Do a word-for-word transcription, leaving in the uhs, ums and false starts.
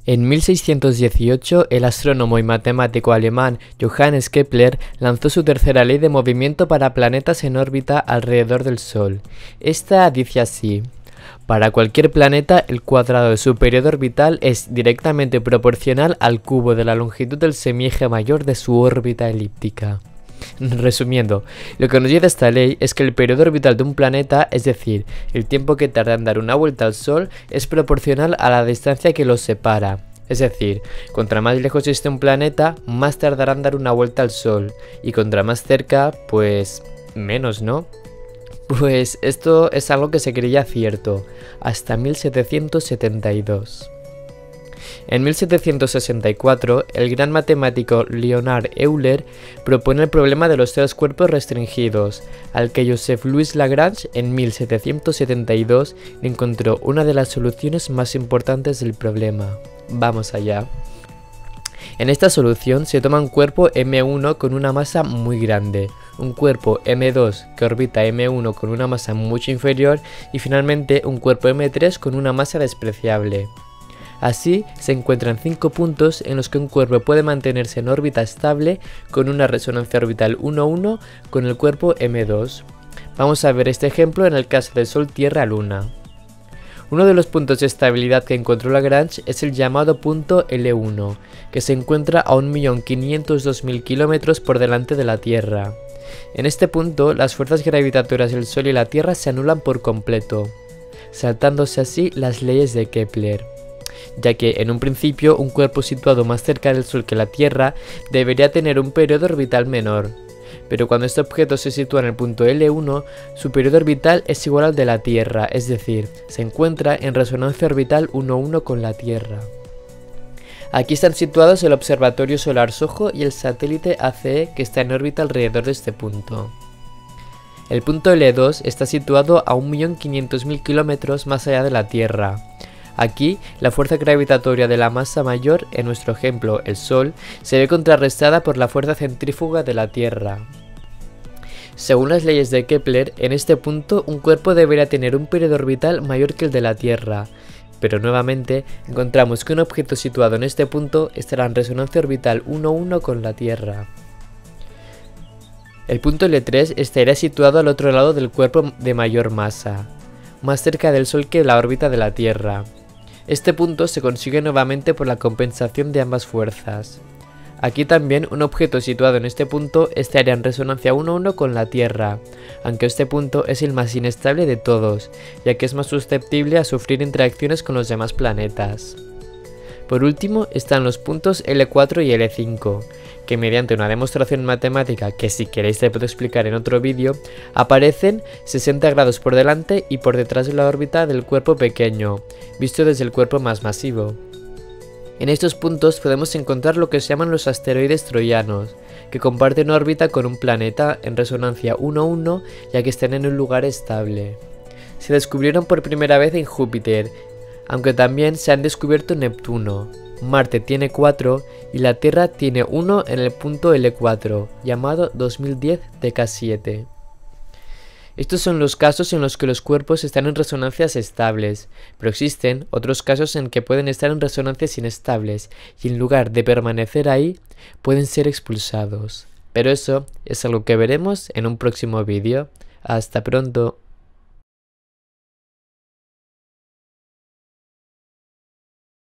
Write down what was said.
En mil seiscientos dieciocho, el astrónomo y matemático alemán Johannes Kepler lanzó su tercera ley de movimiento para planetas en órbita alrededor del Sol. Esta dice así: para cualquier planeta, el cuadrado de su periodo orbital es directamente proporcional al cubo de la longitud del semieje mayor de su órbita elíptica. Resumiendo, lo que nos dice esta ley es que el periodo orbital de un planeta, es decir, el tiempo que tarda en dar una vuelta al Sol, es proporcional a la distancia que los separa. Es decir, contra más lejos esté un planeta, más tardará en dar una vuelta al Sol, y contra más cerca, pues menos, ¿no? Pues esto es algo que se creía cierto, hasta mil setecientos setenta y dos. En mil setecientos sesenta y cuatro, el gran matemático Leonhard Euler propone el problema de los tres cuerpos restringidos, al que Joseph Louis Lagrange en mil setecientos setenta y dos encontró una de las soluciones más importantes del problema. Vamos allá. En esta solución se toma un cuerpo eme uno con una masa muy grande, un cuerpo eme dos que orbita eme uno con una masa mucho inferior y finalmente un cuerpo eme tres con una masa despreciable. Así, se encuentran cinco puntos en los que un cuerpo puede mantenerse en órbita estable con una resonancia orbital uno uno con el cuerpo eme dos. Vamos a ver este ejemplo en el caso de Sol-Tierra-Luna. Uno de los puntos de estabilidad que encontró Lagrange es el llamado punto ele uno, que se encuentra a un millón quinientos dos mil kilómetros por delante de la Tierra. En este punto, las fuerzas gravitatorias del Sol y la Tierra se anulan por completo, saltándose así las leyes de Kepler, ya que en un principio un cuerpo situado más cerca del Sol que la Tierra debería tener un periodo orbital menor, pero cuando este objeto se sitúa en el punto ele uno, su periodo orbital es igual al de la Tierra, es decir, se encuentra en resonancia orbital uno uno con la Tierra. Aquí están situados el observatorio solar SOHO y el satélite A C E que está en órbita alrededor de este punto. El punto ele dos está situado a un millón quinientos mil kilómetros más allá de la Tierra. Aquí, la fuerza gravitatoria de la masa mayor, en nuestro ejemplo el Sol, se ve contrarrestada por la fuerza centrífuga de la Tierra. Según las leyes de Kepler, en este punto un cuerpo debería tener un periodo orbital mayor que el de la Tierra, pero nuevamente encontramos que un objeto situado en este punto estará en resonancia orbital uno uno con la Tierra. El punto ele tres estaría situado al otro lado del cuerpo de mayor masa, más cerca del Sol que la órbita de la Tierra. Este punto se consigue nuevamente por la compensación de ambas fuerzas. Aquí también un objeto situado en este punto estaría en resonancia uno uno con la Tierra, aunque este punto es el más inestable de todos, ya que es más susceptible a sufrir interacciones con los demás planetas. Por último están los puntos ele cuatro y ele cinco, que mediante una demostración matemática que si queréis te puedo explicar en otro vídeo, aparecen sesenta grados por delante y por detrás de la órbita del cuerpo pequeño, visto desde el cuerpo más masivo. En estos puntos podemos encontrar lo que se llaman los asteroides troyanos, que comparten órbita con un planeta en resonancia uno uno ya que están en un lugar estable. Se descubrieron por primera vez en Júpiter, aunque también se han descubierto en Neptuno. Marte tiene cuatro y la Tierra tiene uno en el punto ele cuatro, llamado dos mil diez D K siete. Estos son los casos en los que los cuerpos están en resonancias estables, pero existen otros casos en que pueden estar en resonancias inestables y en lugar de permanecer ahí, pueden ser expulsados. Pero eso es algo que veremos en un próximo vídeo. Hasta pronto.